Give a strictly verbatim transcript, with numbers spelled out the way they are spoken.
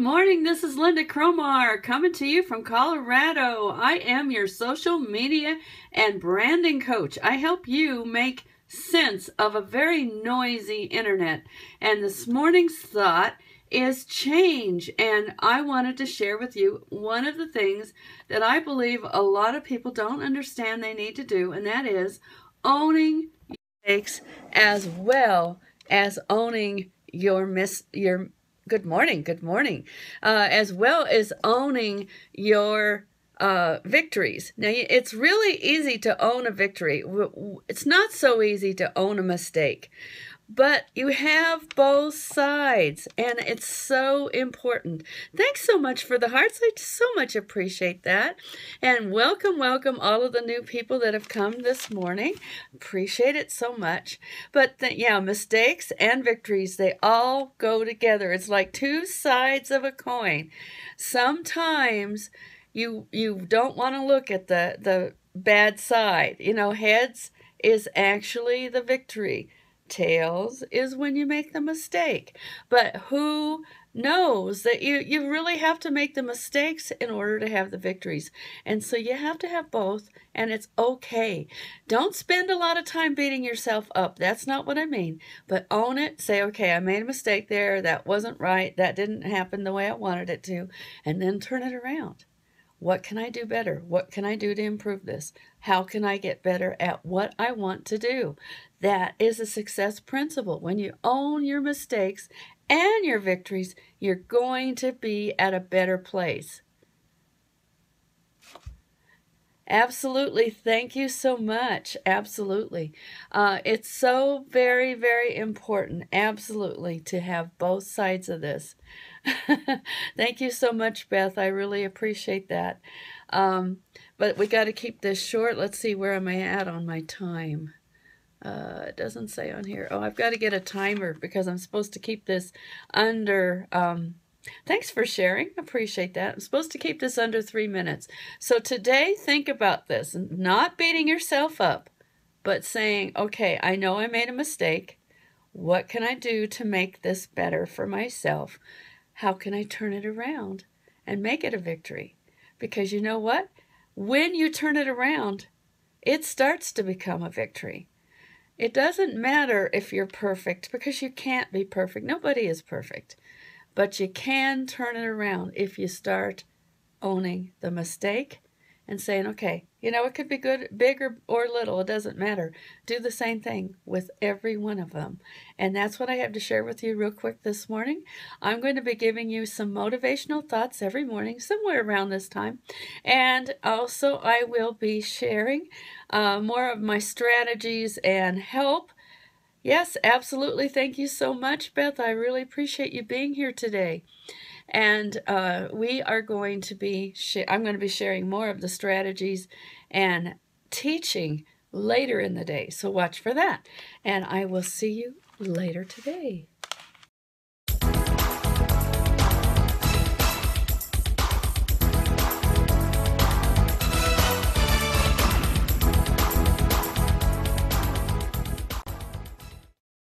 morning. This is Lynda Cromar coming to you from Colorado. I am your social media and branding coach. I help you make sense of a very noisy internet. And this morning's thought is change. And I wanted to share with you one of the things that I believe a lot of people don't understand they need to do, and that is owning your mistakes as well as owning your mis your Good morning, good morning. Uh, as well as owning your uh, victories. Now, it's really easy to own a victory. It's not so easy to own a mistake. But you have both sides, and it's so important. Thanks so much for the hearts. I so much appreciate that. And welcome, welcome all of the new people that have come this morning. Appreciate it so much. But the, yeah, mistakes and victories, they all go together. It's like two sides of a coin. Sometimes you you don't want to look at the, the bad side. You know, heads is actually the victory. Tails is when you make the mistake. But who knows that you, you really have to make the mistakes in order to have the victories. And so you have to have both, and it's okay. Don't spend a lot of time beating yourself up. That's not what I mean. But own it. Say, okay, I made a mistake there. That wasn't right. That didn't happen the way I wanted it to. And then turn it around. What can I do better? What can I do to improve this? How can I get better at what I want to do? That is a success principle. When you own your mistakes and your victories, you're going to be at a better place. Absolutely. Thank you so much. Absolutely. Uh, it's so very, very important, absolutely, to have both sides of this. Thank you so much, Beth. I really appreciate that. Um, but we got to keep this short. Let's see, where am I at on my time? Uh, it doesn't say on here. Oh, I've got to get a timer because I'm supposed to keep this under... Um, Thanks for sharing. Appreciate that. I'm supposed to keep this under three minutes. So today, think about this. Not beating yourself up, but saying, okay, I know I made a mistake. What can I do to make this better for myself? How can I turn it around and make it a victory? Because you know what? When you turn it around, it starts to become a victory. It doesn't matter if you're perfect, because you can't be perfect. Nobody is perfect. But you can turn it around if you start owning the mistake and saying, okay, you know, it could be good, big or, or little, it doesn't matter. Do the same thing with every one of them. And that's what I have to share with you real quick this morning. I'm going to be giving you some motivational thoughts every morning, somewhere around this time. And also I will be sharing uh, more of my strategies and help. Yes, absolutely. Thank you so much, Beth. I really appreciate you being here today. And uh, we are going to be, I'm going to be sharing more of the strategies and teaching later in the day. So watch for that. And I will see you later today.